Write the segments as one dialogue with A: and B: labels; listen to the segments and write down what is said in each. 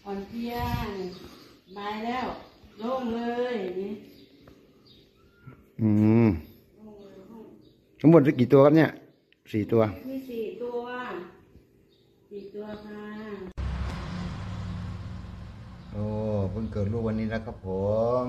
A: อนเพลียบายแล้วโล่งเลยนี่
B: ทั้งหมดกี่ตัวครับเนี่ย4 ตัว
A: มี4 ตัวค่ะ
B: โอ้เพิ่งเกิดลูกวันนี้นะครับผม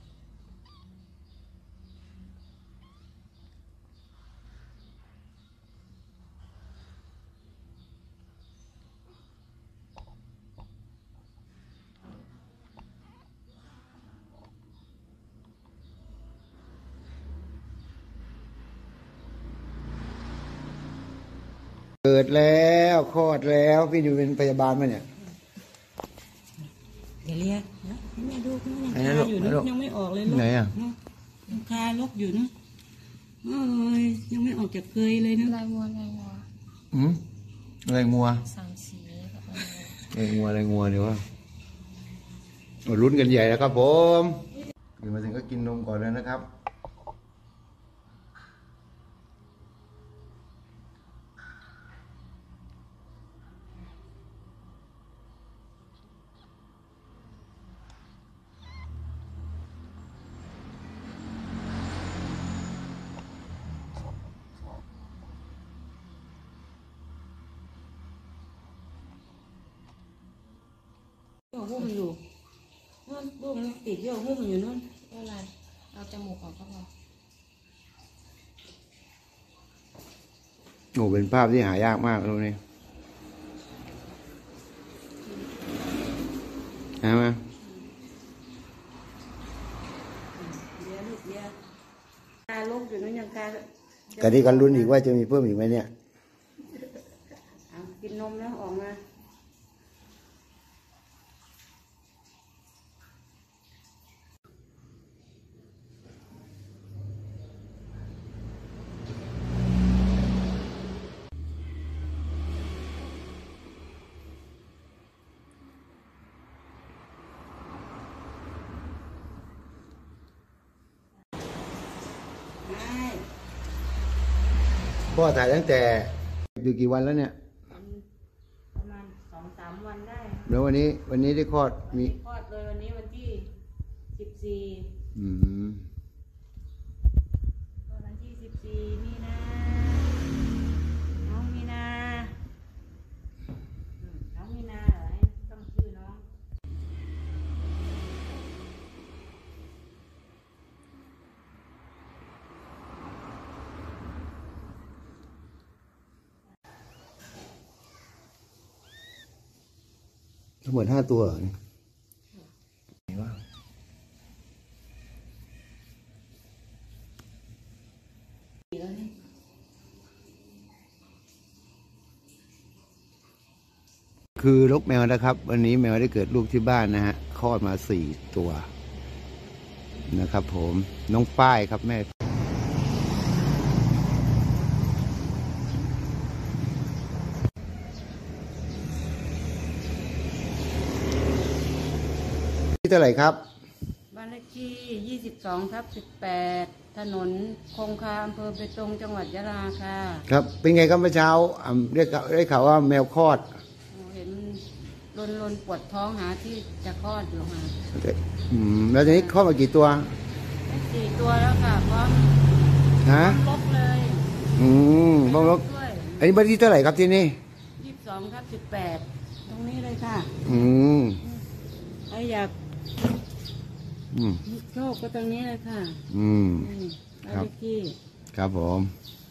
B: เกิดแล้วคลอดแล้วพี่อยู่เป็นพยาบาลไหมเนี่ย
A: เดี๋ยวเรียกนะแม่ดูยังคาอยู่นะยังไม่ออกเลยลูกไหนอ่ะยังคาลกอยู่นะเอ้ยยังไม่ออกจากเกยเลยนะ
B: ลายงัวอะไรงัว
C: 3 สี
B: อะไรงัวเดี๋ยวว่าลุ้นกันใหญ่แล้วครับผมกินมาถึงก็กินนมก่อนเลยนะครับ
A: หุ้มอยู่นู่นลูกมันติดเยอะหุ้มอยู่นู่น
C: อะไรเอาจมูกออกก็พอ
B: โอ้เป็นภาพที่หายากมากตรงนี้ใช่ไหม
A: เดี๋ยวลูกเดี๋ยวคาลกอยู่นู่นยังคา
B: กันนี้กันลุ้นอีกว่าจะมีเพิ่มอีกไหมเนี่ย
A: กินนมแล้วออกมา
B: พ่อถ่ายตั้งแต่อยู่กี่วันแล้วเนี่ย
A: ประมาณ2-3 วันได้
B: แล้ววันนี้ได้คลอดมี
A: คลอดเลยวันนี้วันที่14วันที่14มีนาน้องมีนาเหรอให้ต้องชื่อน้อง
B: ทั้งหมด5 ตัวไหนวะคือลูกแมวนะครับวันนี้แมวได้เกิดลูกที่บ้านนะฮะคลอดมา4 ตัวนะครับผมน้องฝ้ายครับแม่ที่เท่าไหร่ครับ
A: บ้านเลขที่22/18ถนนคงคาอำเภอเบตงจังหวัดยะลาค่ะ
B: ครับเป็นไงครับเมื่อเช้าได้ข่าวว่าแมวคลอด
A: เห็นลนปวดท้องหาที่จะคลอดอยู่ค่ะ
B: แล้วทีนี้คลอดมากี่ตัว
A: 4 ตัวแล้วค่ะพร้อมลกเลย
B: บ้องลกอันนี้บ้านที่เท่าไหร่ครับที่นี่
A: 22/18ตรงนี้เลยค่ะใครอยากโชคก็ตรงนี้เลยค่ะ
B: ครับครับผม